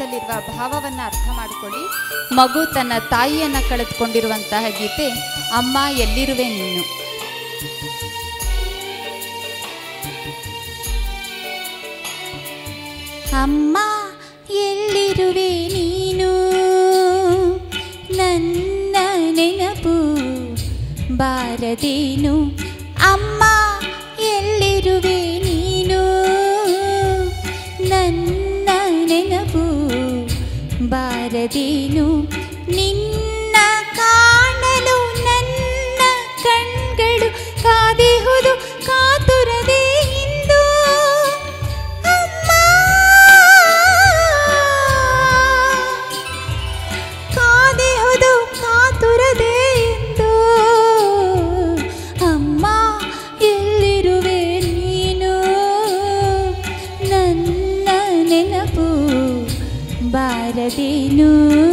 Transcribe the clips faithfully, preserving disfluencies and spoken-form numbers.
ಗೀತೆಯಲ್ಲಿರುವ ಭಾವವನ್ನು ಅರ್ಥ ಮಾಡಿಕೊಳ್ಳಿ. ಮಗು ತನ್ನ ತಾಯಿಯನ್ನು ಕಳೆದುಕೊಂಡಿರುವಂತಹ ಗೀತೆ ಅಮ್ಮ ಎಲ್ಲಿರುವೆ ನೀನು. ಅಮ್ಮ ಎಲ್ಲಿರುವೆ ನೀನು, ನನ್ನ ನೆನಪು ಬಾರದೇನು. ಅಮ್ಮ ಎಲ್ಲಿರುವೆ ನೀನು, ನನ್ನ ನೆನಪು ಬಾರದೇನು. ನಿನ್ನ ಕಾಣಲು ನನ್ನ ಕಣ್ಗಳು ಕಾದಿಹುದು ಕಾತುರದೆ ಇಂದು. ಅಮ್ಮ ಕಾದಿಹುದು ಕಾತುರದೆ ಇಂದು. ಅಮ್ಮ ಎಲ್ಲಿರುವೆ ನೀನು, ನನ್ನ ನೆನಪು ಬಾರದೇನು.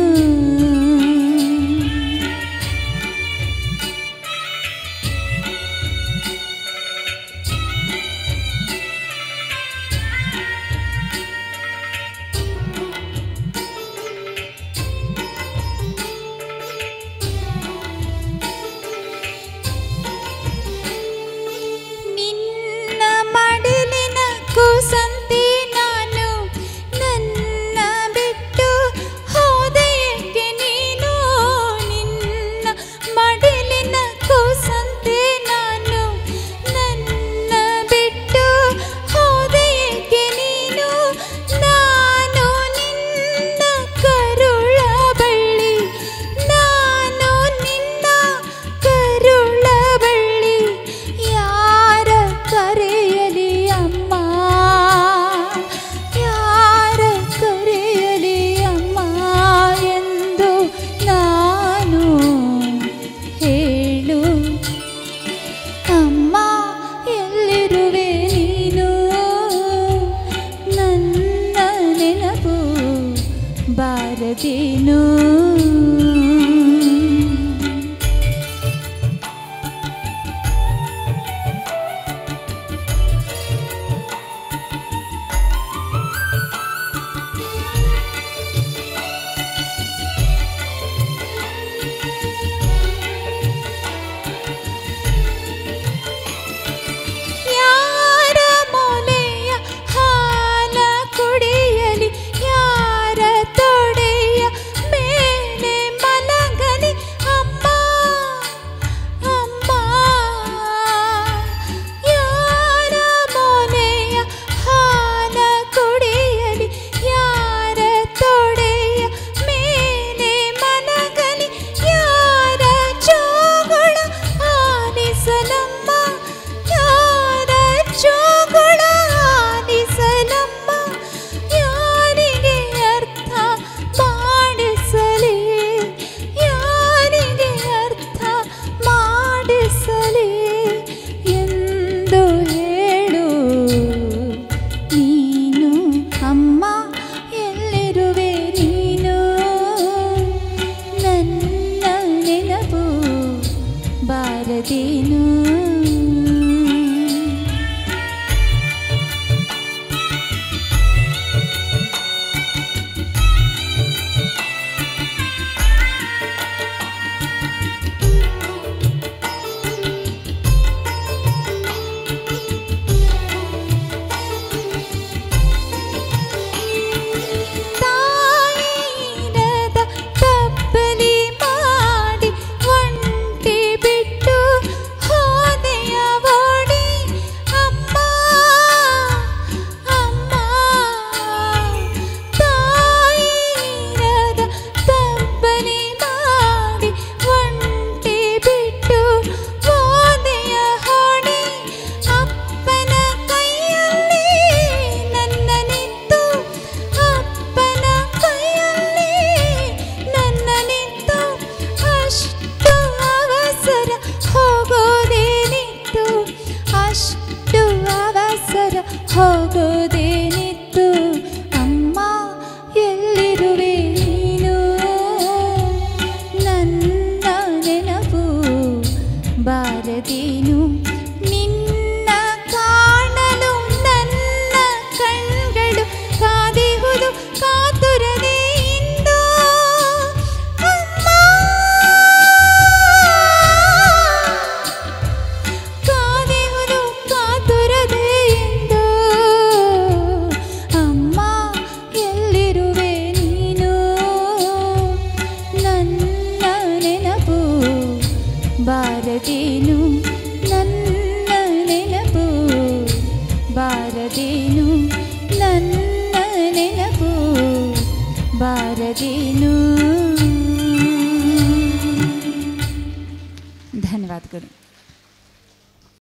ನಿನ್ನ ಮಡಿಲಿನ ಕೂಸಂತೆ ನಾನು, ನನ್ನ ಬಿಟ್ಟು ಹೋದೆಯಕ್ಕೆ ನೀನು. ನಿನ್ನ ಮಡಿಲಿನ ಕೂಸಂತೆ ನಾನು, ನನ್ನ ಬಿಟ್ಟು ಹೋದೆಯಕ್ಕೆ ನೀನು. ನಾನು ನಿನ್ನ ಕರುಳ ಬಳ್ಳಿ, ನಾನು ನಿನ್ನ ಕರುಳ ಬಳ್ಳಿ. ಯಾರ ಕರೆಯಲಿ ಅಮ್ಮ, ಯಾರ ಕರೆಯಲಿ ಅಮ್ಮ ಎಂದು ನಾನು ಹೇಳು. ಅಮ್ಮ ಎಲ್ಲಿರುವೆ ನೀನು, ನನ್ನ ನೆನಪು ಬಾರದೇನು. ಯಾರ ಮೊಲೆಯ ಹಾಲ ಕುಡಿಯಲಿ, ಯಾರ ತೊಡೆಯ ಮೇಲೆ ಮಲಗಲಿ ಅಮ್ಮ, ಅಮ್ಮ. ಯಾರ ಮೊಲೆಯ ಹಾಲ ಕುಡಿಯಲಿ, ಯಾರ ತೊಡೆಯ ಮೇಲೆ ಮಲಗಲಿ. ಯಾರ ಜೋಗುಳ ಆಲಿಸಲಮ್ಮ, ಯಾರ ಜೋಗುಳ ಆಲಿಸಲಮ್ಮ. ಯಾರಿಗೆ ಅರ್ಥ ಮಾಡಿಸಲಿ, ಯಾರಿಗೆ ಅರ್ಥ ಮಾಡಿಸಲಿ ಎಂದು ಹೇಳು ನೀನು. ಅಮ್ಮ ಎಲ್ಲಿರುವೆ ನೀನು, ನನ್ನ ನೆನಪು ಬಾರದೇನು. ತಾಯಿರದ ತಪ್ಪಲಿ ಮಾಡಿ ಒಂಟಿ ಬಿಟ್ಟು ಹೋದೆಯ ಓಡಿ ಅಮ್ಮ, ಅಮ್ಮ. ತಾಯಿರದ ತಪ್ಪಲಿ ಮಾಡಿ ಒಂಟಿ ಬಿಟ್ಟು ಹೋದೆಯ ಓಡಿ. ಅಪ್ಪನ ಕೈಯಲ್ಲಿ ನನ್ನ ನಿಂತು, ಅಪ್ಪನ ಕೈಯಲ್ಲಿ ನನ್ನ ನಿಂತು. ಅಷ್ಟು ಅವಸರ ಹೋಗೋದೇನಿತ್ತು, ಅಷ್ಟು ಅವಸರ ಹೋಗೋದೇನಿತ್ತು. ಅಮ್ಮ ಎಲ್ಲಿರುವೆ ನೀನು, ನನ್ನ ನೆನಪು ಬಾರದೇನು. ನಿನ್ನ ಕಾಣಲು ನನ್ನ ಕಣ್ಗಳು ಕಾದಿಹುದು ಕಾತುರದೆ ನನ್ನ ನೆನಪು ಬಾರದೇನು. ಧನ್ಯವಾದಗಳು.